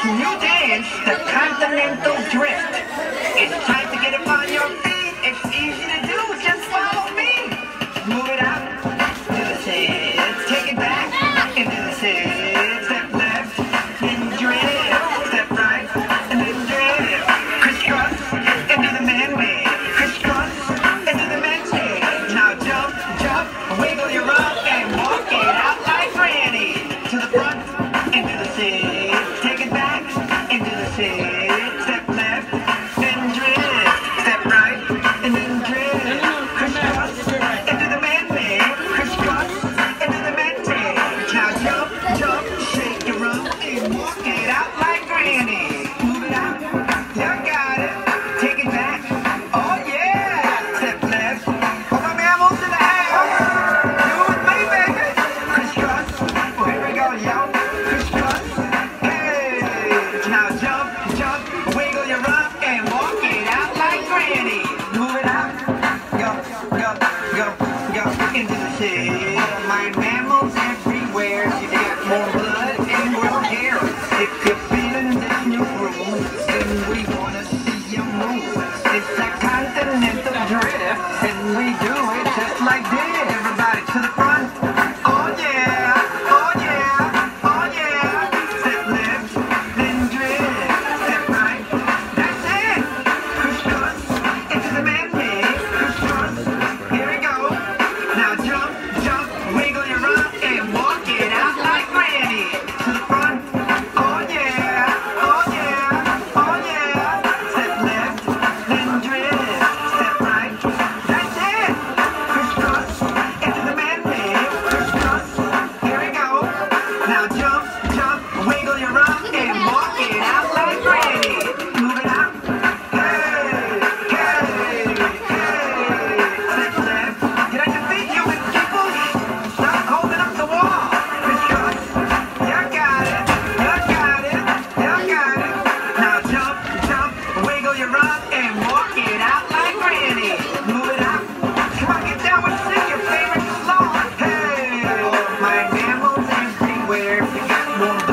new dance, the continental drift. It's time to get up on your feet. It's easy to do. Just follow me. Move it up to the side. Take it back into the side. Step left and drift. Step right and then drift. Crisscross into the man-made. Crisscross into the man-made. Now jump, jump, wiggle your rump and walk it out like granny. To the front, into the side. Take it back into the side. Step left, then drift. Step right, and then drift. Crisscross into the man-made. Crisscross into the man-made. Now jump, jump, shake your rump and walk it out like granny. Move it out, you got it. Take it back, oh yeah. Step left, all my mammals in the house. Do it with me, baby. Crisscross, oh here we go, yo. Crisscross, hey. Now jump, jump, wiggle your rump and walk it out like granny. Move it out, go, go, go, go into the city. My mammals everywhere. You got more blood and more hair. If you're feeling this new groove, then we wanna see you move. It's a continental drift, and we do it just like this. Everybody to the front. Oh yeah, oh yeah, oh yeah. Step left, then drift. Step right, that's it. Crisscross into the man-made. Crisscross, here we go. Now jump, jump, wiggle your rump and walk it out like granny. To the front. Oh yeah, oh yeah, oh yeah. Step left, then drift. Step right, that's it. Crisscross into the man-made. Crisscross, here we go. Now jump, jump, wiggle your rump and walk it out like granny. Move it out. Hey, hey, hey. Step left. Get on your feet, human people. Stop holding up the wall. Crisscross, you got it. You got it. You got it. Now jump, jump, wiggle your rump and walk it out like granny. Move it out. Come on, get down and sing your favorite song. Hey, my mammals everywhere. You got more